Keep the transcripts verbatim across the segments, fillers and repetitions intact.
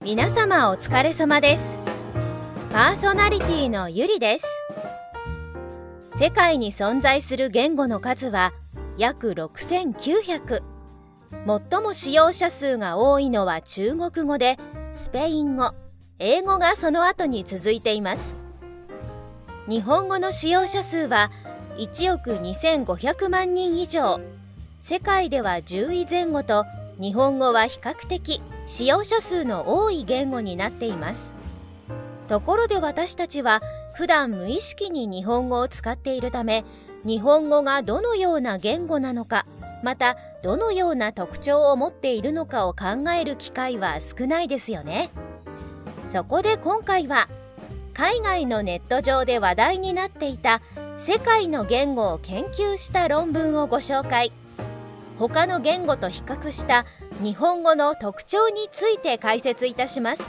皆様お疲れ様です。パーソナリティのゆりです。世界に存在する言語の数は約ろくせんきゅうひゃく。最も使用者数が多いのは中国語で、スペイン語、英語がその後に続いています。日本語の使用者数はいちおくにせんごひゃくまんにん以上。世界ではじゅうい前後と、日本語は比較的使用者数の多い言語になっています。ところで私たちは普段無意識に日本語を使っているため、日本語がどのような言語なのか、またどのような特徴を持っているのかを考える機会は少ないですよね。そこで今回は、海外のネット上で話題になっていた世界の言語を研究した論文をご紹介。他の言語と比較した日本語の特徴について解説いたします。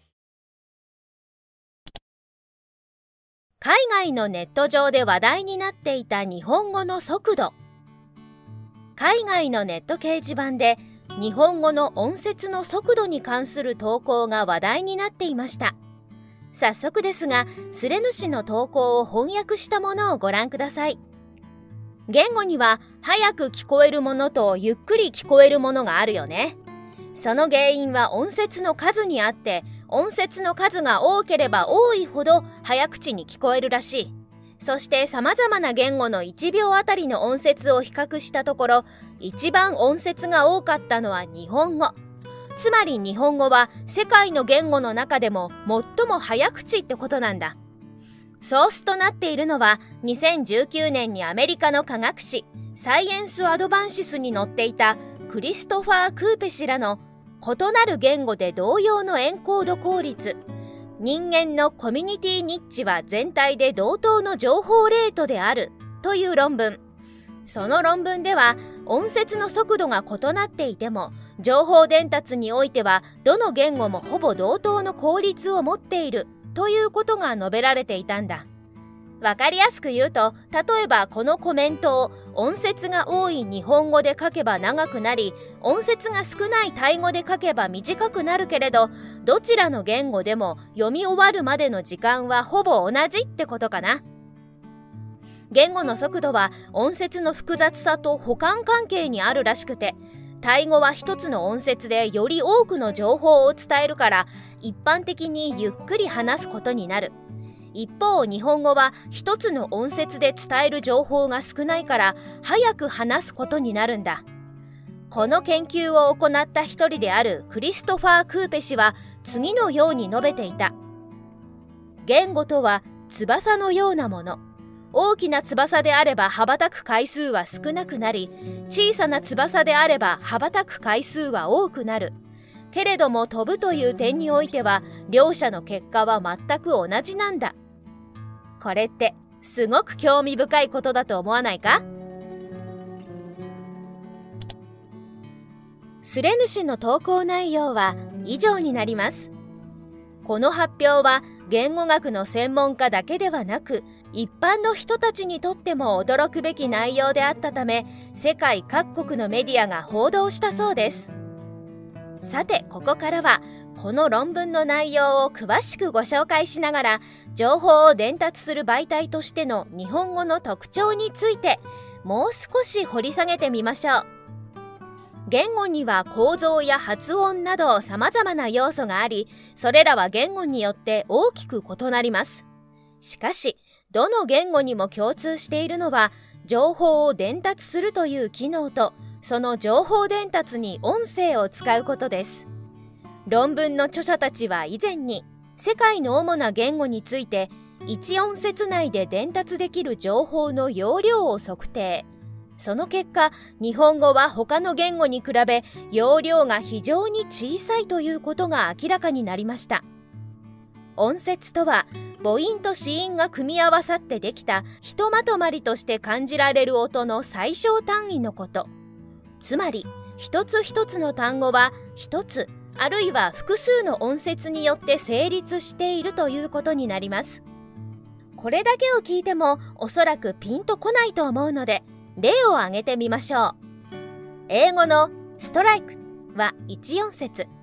海外のネット上で話題になっていた日本語の速度。海外のネット掲示板で日本語の音節の速度に関する投稿が話題になっていました。早速ですが、スレ主の投稿を翻訳したものをご覧ください。言語には早く聞こえるものとゆっくり聞こえるものがあるよね。その原因は音節の数にあって、音節の数が多ければ多いほど早口に聞こえるらしい。そして様々な言語のいちびょうあたりの音節を比較したところ、一番音節が多かったのは日本語。つまり日本語は世界の言語の中でも最も早口ってことなんだ。ソースとなっているのはにせんじゅうきゅうねんにアメリカの科学誌サイエンス・アドバンシスに載っていたクリストファー・クーペ氏らの異なる言語で同様のエンコード効率、人間のコミュニティニッチは全体で同等の情報レートであるという論文。その論文では音節の速度が異なっていても、情報伝達においてはどの言語もほぼ同等の効率を持っているということが述べられていたんだ。わかりやすく言うと、例えばこのコメントを音節が多い日本語で書けば長くなり、音節が少ないタイ語で書けば短くなるけれど、どちらの言語でも読み終わるまでの時間はほぼ同じってことかな。言語の速度は音節の複雑さと補完関係にあるらしくて、タイ語は一つの音節でより多くの情報を伝えるから、一般的にゆっくり話すことになる。一方、日本語は一つの音節で伝える情報が少ないから、早く話すことになるんだ。この研究を行った一人であるクリストファー・クーペ氏は次のように述べていた。言語とは翼のようなもの。大きな翼であれば羽ばたく回数は少なくなり、小さな翼であれば羽ばたく回数は多くなる。けれども飛ぶという点においては、両者の結果は全く同じなんだ。これってすごく興味深いことだと思わないか？スレ主の投稿内容は以上になります。この発表は言語学の専門家だけではなく、一般の人たちにとっても驚くべき内容であったため、世界各国のメディアが報道したそうです。さて、ここからはこの論文の内容を詳しくご紹介しながら、情報を伝達する媒体としての日本語の特徴についてもう少し掘り下げてみましょう。言語には構造や発音など様々な要素があり、それらは言語によって大きく異なります。しかし、どの言語にも共通しているのは、情報を伝達するという機能と、その情報伝達に音声を使うことです。論文の著者たちは以前に、世界の主な言語について、いち音節内で伝達できる情報の容量を測定。その結果、日本語は他の言語に比べ、容量が非常に小さいということが明らかになりました。音節とは、母音と子音が組み合わさってできたひとまとまりとして感じられる音の最小単位のこと。つまり、一つ一つの単語は一つ、あるいは複数の音節によって成立しているということになります。これだけを聞いてもおそらくピンとこないと思うので、例を挙げてみましょう。英語のストライクはいち音節、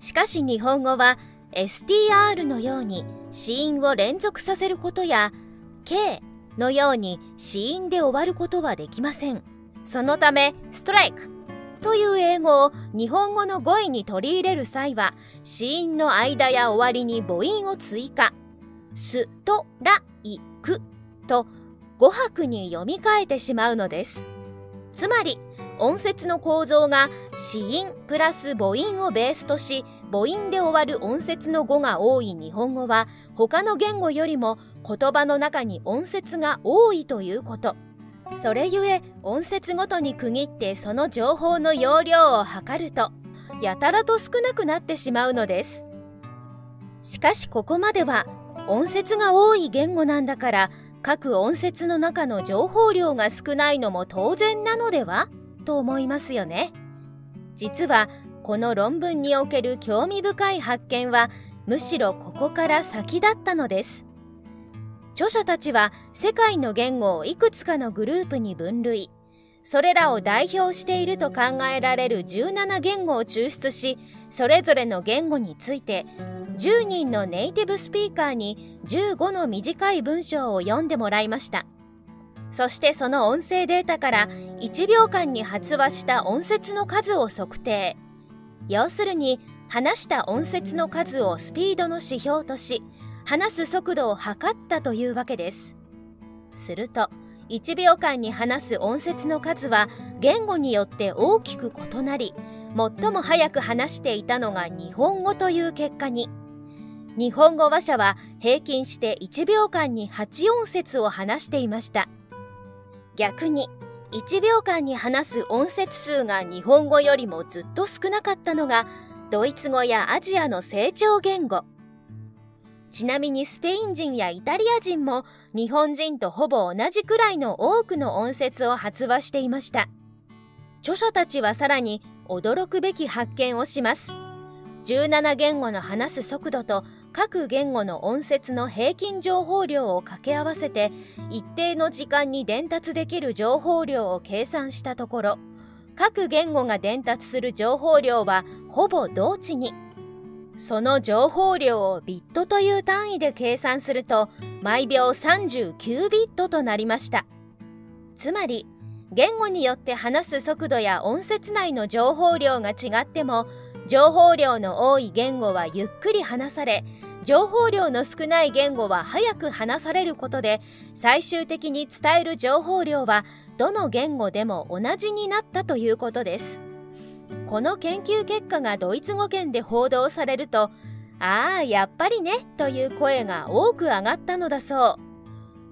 しかし日本語は エスティーアール のように子音を連続させることや K のように子音で終わることはできません。そのためストライクという英語を日本語の語彙に取り入れる際は子音の間や終わりに母音を追加。ストライクと語拍に読み替えてしまうのです。つまり音節の構造が子音プラス母音をベースとし母音で終わる音節の語が多い日本語は他の言語よりも言葉の中に音節が多いということ。それゆえ音節ごとに区切ってその情報の容量を測るとやたらと少なくなってしまうのです。しかしここまでは音節が多い言語なんだから各音節の中の情報量が少ないのも当然なのではと思いますよね。実はこの論文における興味深い発見はむしろここから先だったのです。著者たちは世界の言語をいくつかのグループに分類、それらを代表していると考えられるじゅうなな言語を抽出し、それぞれの言語についてじゅうにんのネイティブスピーカーにじゅうごの短い文章を読んでもらいました。そしてその音声データからいちびょうかんに発話した音節の数を測定。要するに話した音節の数をスピードの指標とし、話す速度を測ったというわけです。するといちびょうかんに話す音節の数は言語によって大きく異なり、最も早く話していたのが日本語という結果に。日本語話者は平均していちびょうかんにはち音節を話していました。逆にいちびょうかんに話す音節数が日本語よりもずっと少なかったのがドイツ語やアジアの成長言語。ちなみにスペイン人やイタリア人も日本人とほぼ同じくらいの多くの音節を発話していました。著者たちはさらに驚くべき発見をします。じゅうなな言語の話す速度と各言語の音節の平均情報量を掛け合わせて一定の時間に伝達できる情報量を計算したところ、各言語が伝達する情報量はほぼ同値に。その情報量をビットという単位で計算すると毎秒さんじゅうきゅうビットとなりました。つまり言語によって話す速度や音節内の情報量が違っても、情報量の多い言語はゆっくり話され、情報量の少ない言語は早く話されることで、最終的に伝える情報量はどの言語でも同じになったということです。この研究結果がドイツ語圏で報道されると、ああ、やっぱりねという声が多く上がったのだそう。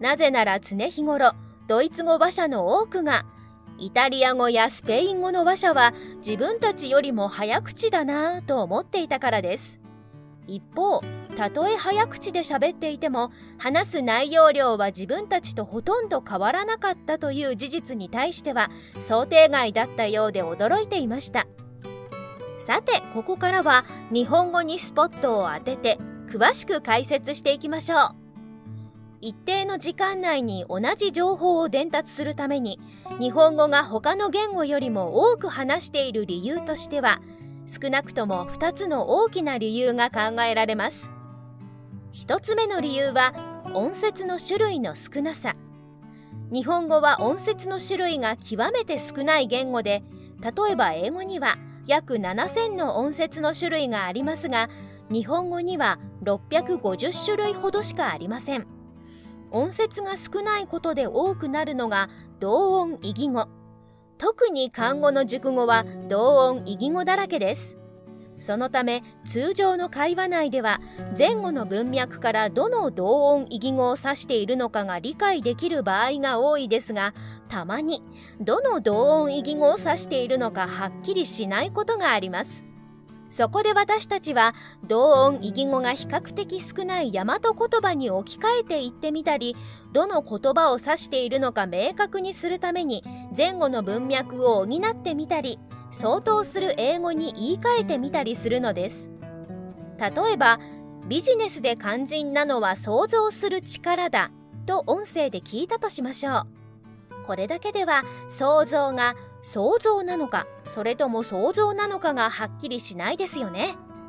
なぜなら常日頃、ドイツ語話者の多くが、イタリア語やスペイン語の話者は自分たちよりも早口だなぁと思っていたからです。一方、たとえ早口で喋っていても、話す内容量は自分たちとほとんど変わらなかったという事実に対しては想定外だったようで驚いていました。さて、ここからは日本語にスポットを当てて詳しく解説していきましょう。一定の時間内に同じ情報を伝達するために、日本語が他の言語よりも多く話している理由としては、少なくともふたつの大きな理由が考えられます。ひとつめの理由は音節の種類の少なさ。日本語は音節の種類が極めて少ない言語で、例えば英語には約ななせんの音節の種類がありますが、日本語にはろっぴゃくごじゅっしゅるいほどしかありません。音節が少ないことで多くなるのが同音異義語。特に漢語の熟語は同音異義語だらけです。そのため通常の会話内では前後の文脈からどの同音異義語を指しているのかが理解できる場合が多いですが、たまにどの同音異義語を指しているのかはっきりしないことがあります。そこで私たちは同音異義語が比較的少ない大和言葉に置き換えていってみたり、どの言葉を指しているのか明確にするために前後の文脈を補ってみたり、相当する英語に言い換えてみたりするのです。例えば、ビジネスで肝心なのは想像する力だと音声で聞いたとしましょう。これだけでは想像が想像なのかそれとも想像なのかがはっきりしないですよね。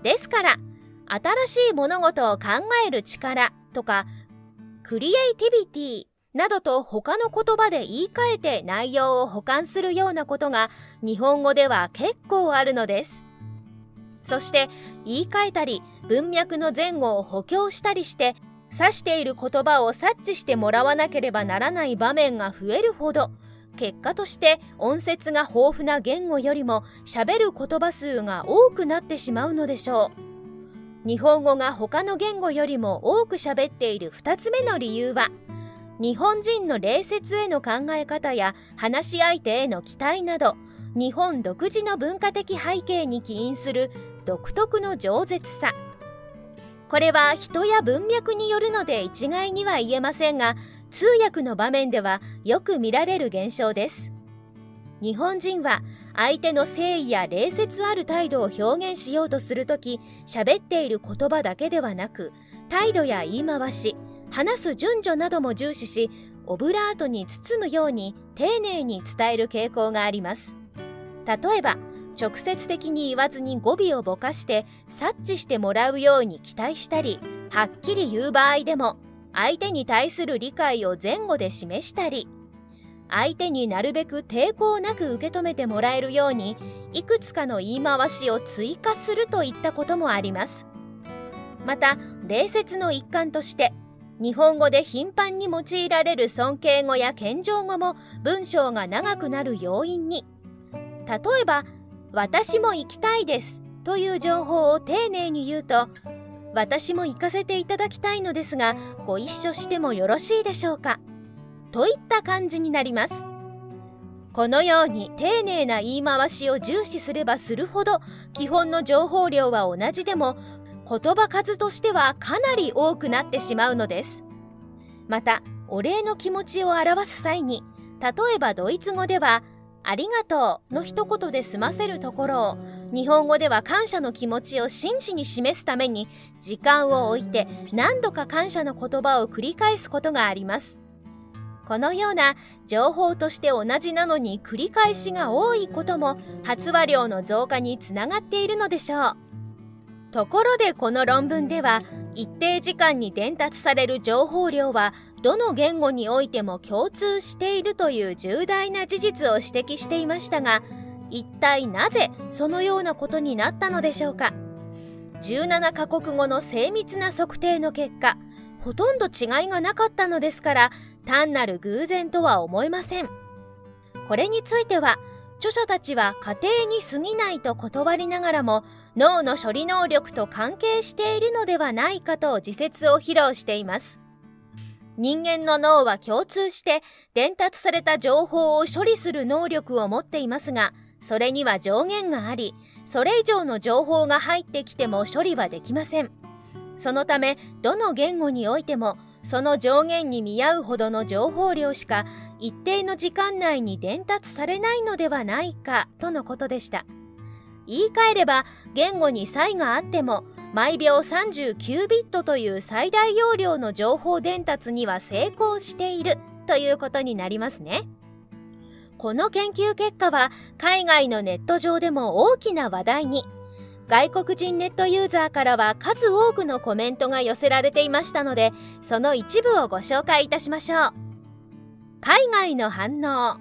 ですから、新しい物事を考える力とか、クリエイティビティなどと他の言葉で言い換えて内容を補完するようなことが日本語では結構あるのです。そして言い換えたり文脈の前後を補強したりして指している言葉を察知してもらわなければならない場面が増えるほど、結果として音節が豊富な言語よりも喋る言葉数が多くなってしまうのでしょう。日本語が他の言語よりも多く喋っているふたつめの理由は、日本人の礼節への考え方や話し相手への期待など、日本独自の文化的背景に起因する独特の饒舌さ。これは人や文脈によるので一概には言えませんが、通訳の場面ではよく見られる現象です。日本人は相手の誠意や礼節ある態度を表現しようとするとき、喋っている言葉だけではなく、態度や言い回し、話す順序なども重視し、オブラートに包むように丁寧に伝える傾向があります。例えば、直接的に言わずに語尾をぼかして察知してもらうように期待したり、はっきり言う場合でも、相手に対する理解を前後で示したり、相手になるべく抵抗なく受け止めてもらえるように、いくつかの言い回しを追加するといったこともあります。また、礼節の一環として、日本語で頻繁に用いられる尊敬語や謙譲語も文章が長くなる要因に、例えば、私も行きたいですという情報を丁寧に言うと、私も行かせていただきたいのですが、ご一緒してもよろしいでしょうかといった感じになります。このように丁寧な言い回しを重視すればするほど、基本の情報量は同じでも、言葉数としてはかなり多くなってしまうのです。また、お礼の気持ちを表す際に、例えばドイツ語では、ありがとうの一言で済ませるところを、日本語では感謝の気持ちを真摯に示すために、時間を置いて何度か感謝の言葉を繰り返すことがあります。このような情報として同じなのに繰り返しが多いことも発話量の増加につながっているのでしょう。ところでこの論文では、一定時間に伝達される情報量はどの言語においても共通しているという重大な事実を指摘していましたが、一体なぜそのようなことになったのでしょうか。じゅうななカ国語の精密な測定の結果、ほとんど違いがなかったのですから、単なる偶然とは思えません。これについては、著者たちは過程に過ぎないと断りながらも、脳の処理能力と関係しているのではないかと自説を披露しています。人間の脳は共通して伝達された情報を処理する能力を持っていますが、それには上限があり、それ以上の情報が入ってきても処理はできません。そのため、どの言語においても、その上限に見合うほどの情報量しか一定の時間内に伝達されないのではないかとのことでした。言い換えれば、言語に差異があっても、毎秒さんじゅうきゅうビットという最大容量の情報伝達には成功しているということになりますね。この研究結果は海外のネット上でも大きな話題に。外国人ネットユーザーからは数多くのコメントが寄せられていましたので、その一部をご紹介いたしましょう。海外の反応。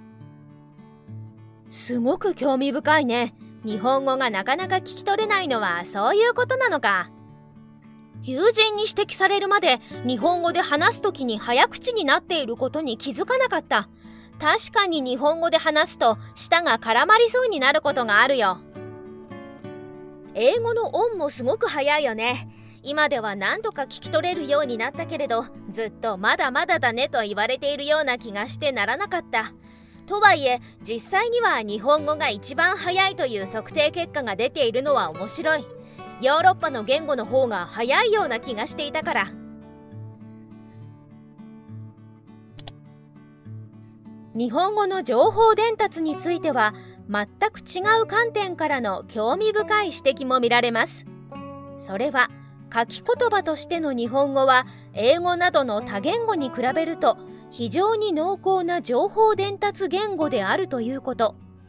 すごく興味深いね。日本語がなかなか聞き取れないのはそういうことなのか。友人に指摘されるまで日本語で話すときに早口になっていることに気づかなかった。確かに日本語で話すと舌が絡まりそうになることがあるよ。英語の音もすごく早いよね。今では何とか聞き取れるようになったけれど、ずっとまだまだだねと言われているような気がしてならなかった。とはいえ、実際には日本語が一番早いという測定結果が出ているのは面白い。ヨーロッパの言語の方が早いような気がしていたから。日本語の情報伝達については、全く違う観点からの興味深い指摘も見られます。それは、書き言葉としての日本語は英語などの多言語に比べると非常に濃厚な情報伝達言語であるということ。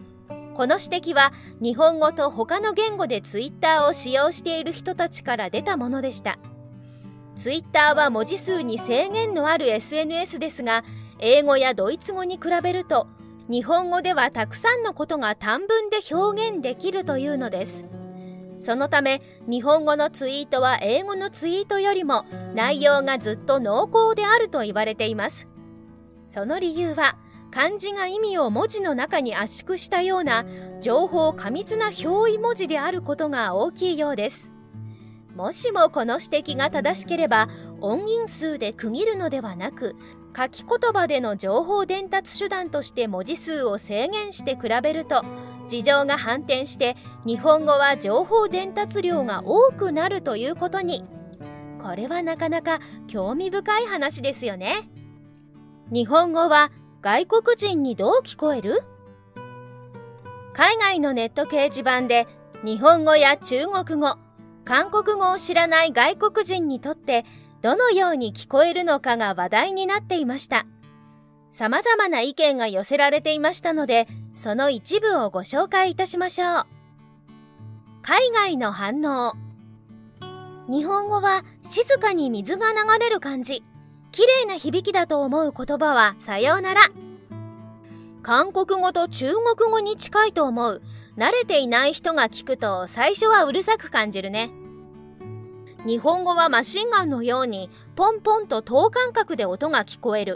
この指摘は日本語と他の言語でツイッターを使用している人たちから出たものでした。ツイッターは文字数に制限のある エスエヌエス ですが、英語やドイツ語に比べると日本語ではたくさんのことが短文で表現できるというのです。そのため日本語のツイートは英語のツイートよりも内容がずっと濃厚であると言われています。その理由は漢字が意味を文字の中に圧縮したような情報過密な表意文字であることが大きいようです。もしもこの指摘が正しければ、音韻数で区切るのではなく、書き言葉での情報伝達手段として文字数を制限して比べると、事情が反転して日本語は情報伝達量が多くなるということに。これはなかなか興味深い話ですよね。日本語は外国人にどう聞こえる？海外のネット掲示板で日本語や中国語、韓国語を知らない外国人にとってどのように聞こえるのかが話題になっていました。様々な意見が寄せられていましたので、その一部をご紹介いたしましょう。海外の反応。日本語は静かに水が流れる感じ。綺麗な響きだと思う言葉はさようなら。韓国語と中国語に近いと思う。慣れていない人が聞くと最初はうるさく感じるね。日本語はマシンガンのようにポンポンと等間隔で音が聞こえる。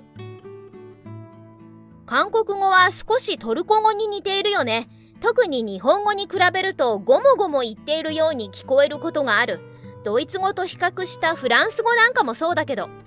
韓国語は少しトルコ語に似ているよね。特に日本語に比べるとゴモゴモ言っているように聞こえることがある。ドイツ語と比較したフランス語なんかもそうだけど。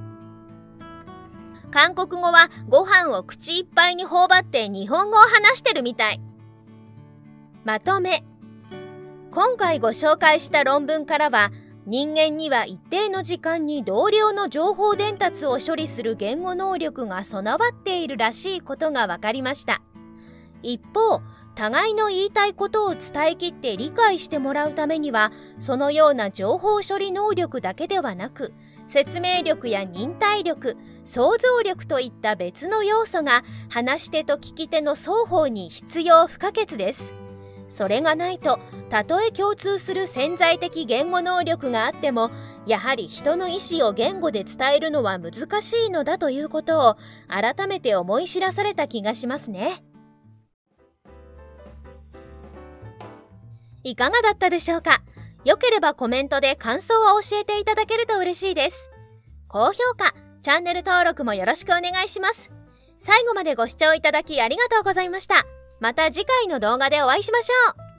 韓国語はご飯を口いっぱいに頬張って日本語を話してるみたい。まとめ。今回ご紹介した論文からは、人間には一定の時間に同量の情報伝達を処理する言語能力が備わっているらしいことが分かりました。一方、互いの言いたいことを伝えきって理解してもらうためには、そのような情報処理能力だけではなく、説明力や忍耐力、想像力といった別の要素が話し手と聞き手の双方に必要不可欠です。それがないと、たとえ共通する潜在的言語能力があっても、やはり人の意思を言語で伝えるのは難しいのだということを改めて思い知らされた気がしますね。いかがだったでしょうか？よければコメントで感想を教えていただけると嬉しいです。高評価、チャンネル登録もよろしくお願いします。最後までご視聴いただきありがとうございました。また次回の動画でお会いしましょう。